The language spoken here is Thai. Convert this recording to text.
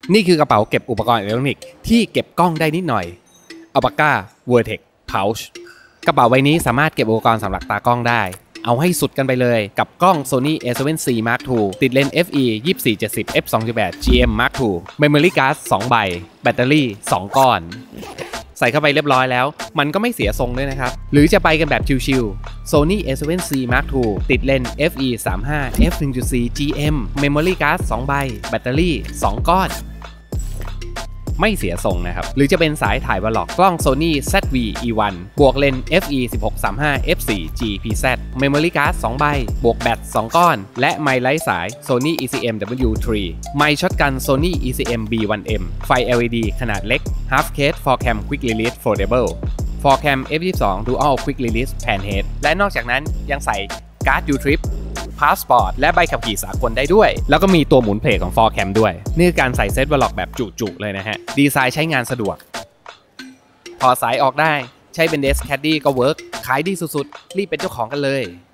นี่คือกระเป๋าเก็บอุปกรณ์อิเล็กทรอนิกส์ที่เก็บกล้องได้นิดหน่อย Alpaca Vertex Pouch กระเป๋าใบนี้สามารถเก็บอุปกรณ์สำหรับตากล้องได้เอาให้สุดกันไปเลยกับกล้อง Sony A7C Mark II ติดเลนส์ FE 2470 f2.8 GM Mark II Memory Card 2 ใบแบตเตอรี่ 2 ก้อนใส่เข้าไปเรียบร้อยแล้วมันก็ไม่เสียทรงด้วยนะครับหรือจะไปกันแบบชิลๆ Sony A7C Mark II ติดเลนส์ FE 35 f1.4 GM Memory Card 2 ใบแบตเตอรี่ 2 ก้อนไม่เสียทรงนะครับหรือจะเป็นสายถ่ายวล็อกกล้อง Sony ZV-E1 บวกเลนส์ FE 16-35 f4 GPZ Memory Card 2 ใบบวกแบต 2 ก้อนและไมค์ไร้สาย Sony ECM W3 ไมค์ช็อตกัน Sony ECM B1M ไฟ LED ขนาดเล็ก Half Case 4cam Quick Release Foldable 4cam f22 Dual Quick Release Pan Head และนอกจากนั้นยังใส่การ์ด U-Tripพาสปอร์ตและใบขับขี่สากลได้ด้วยแล้วก็มีตัวหมุนเพลงของ 4cam ด้วยนี่คือการใส่เซตวอลล็อกแบบจุๆเลยนะฮะดีไซน์ใช้งานสะดวกพอสายออกได้ใช้เป็นเดสแคดดี้ก็เวิร์กขายดีสุดๆรีบเป็นเจ้าของกันเลย